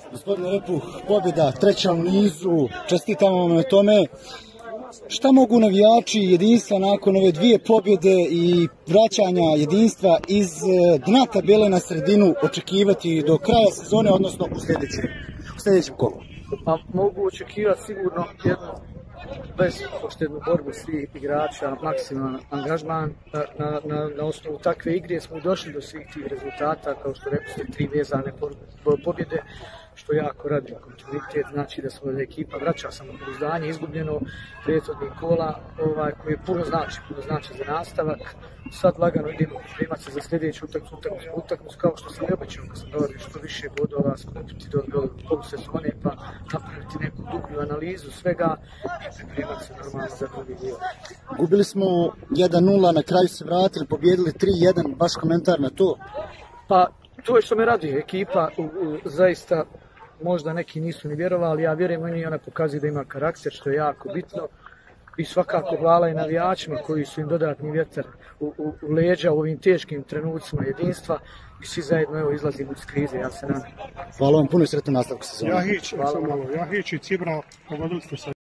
Gospodine Repuh, pobjeda, treća u nizu, čestitamo vam na tome. Šta mogu navijači jedinstva nakon ove dvije pobjede i vraćanja jedinstva iz dna tabele na sredinu očekivati do kraja sezone, odnosno u sljedećem kolu? Pa mogu očekivati sigurno jednu bespoštednu borbu svih igrača, maksimalan angažman. Na osnovu takve igre smo došli do svih tih rezultata, kao što rekli ste, 3 vezane pobjede, što jako radi kontinuitet, znači da smo ekipa vraća samopouzdanje, izgubljeno prethodnih kola, koji puno znači za nastavak. Sad lagano idemo pripremati se za sljedeću utakmicu, kao što sam i obećao kad sam govorio, što više bodova skupiti do polusezone, pa napraviti neku dublju analizu svega i pripremati se normalno za drugi dio. Gubili smo 1-0, na kraju se vratili, pobjedili 3-1, baš komentar na to? Pa to je što me radi, ekipa zaista, možda neki nisu ni vjerovali, ja vjerujem u njih, ona pokazuje da ima karakter, što je jako bitno. I svakako hvala i navijačima koji su im dodatni vjetar u leđa u ovim teškim trenucima jedinstva i svi zajedno izlazimo iz krize, ja se nadam. Hvala vam puno i sretno nastavku sezone. Jahić i Cibra, pogodili ste se.